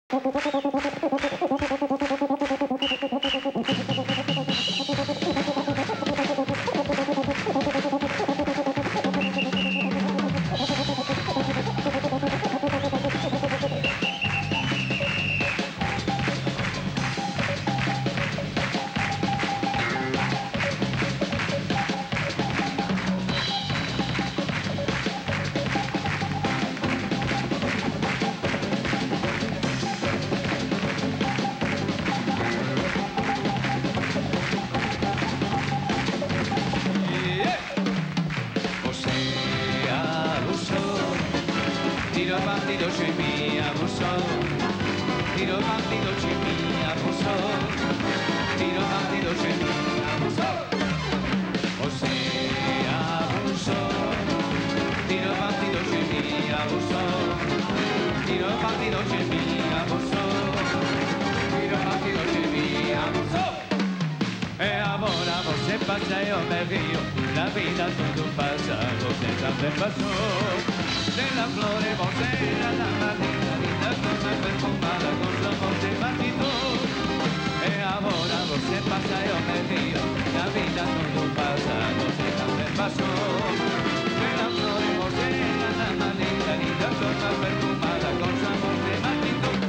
Tiro bandido c'è mia busso, tiro bandido c'è mia busso, tiro bandido c'è mia busso, você abuso, tiro bandido c'è mia busso, tiro bandido c'è mia busso, tiro bandido c'è mia busso. E agora você passa e eu me rio, na vida tudo passa, você também passou. De la flore você era la manera linda, cosa perfumada con su amor de magnitud. E agora você passa e eu me rio, na vida tudo passa, você também passou. De la flore você era la manera linda, cosa perfumada con su amor de magnitud.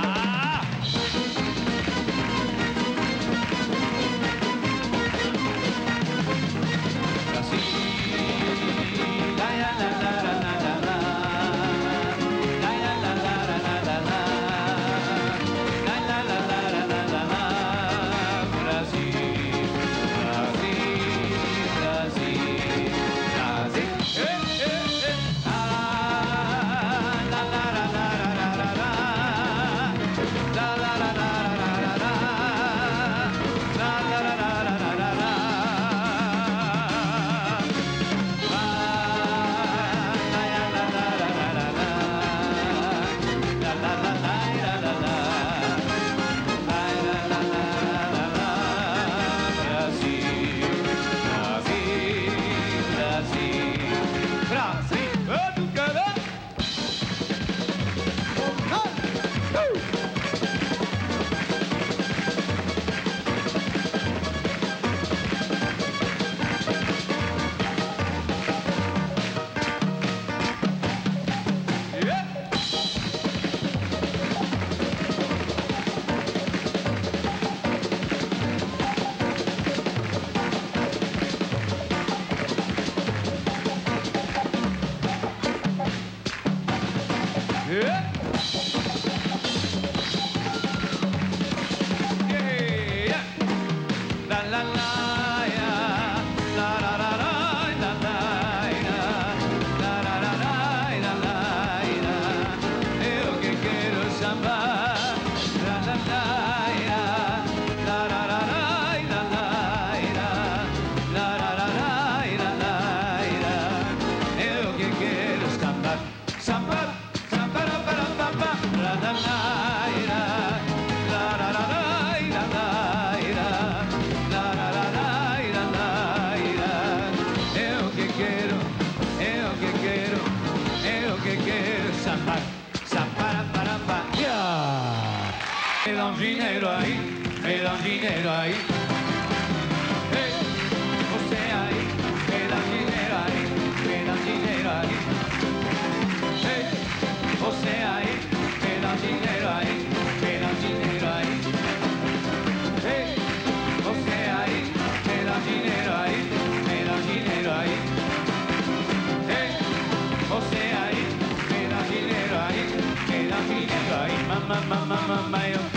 Me da un dinero ahí, me da un dinero ahí. Hey, você ahí, me da un dinero ahí, me da un dinero ahí. Hey, você ahí, me da un dinero ahí, me da un dinero ahí. Hey, você ahí, me da un dinero ahí, me da un dinero ahí. Hey, você ahí, me da un dinero ahí, me da un dinero ahí. Mamá, mamá, mamá, yo